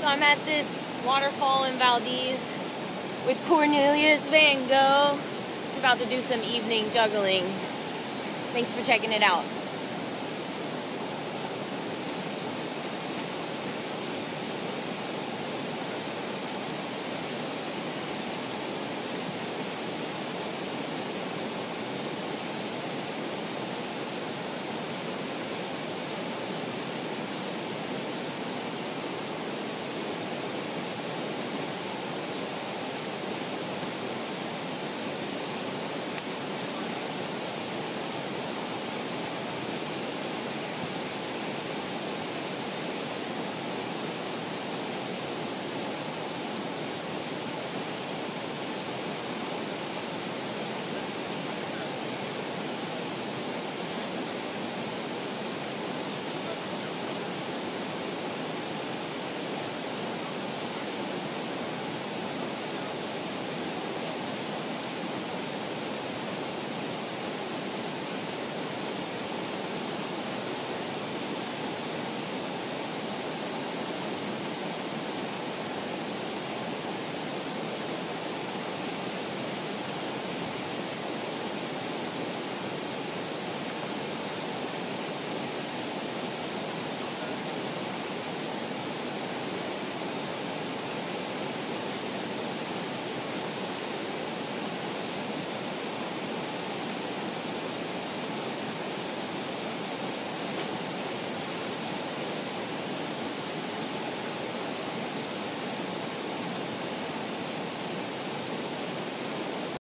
So I'm at this waterfall in Valdez with Corneilious Vango. Just about to do some evening juggling. Thanks for checking it out.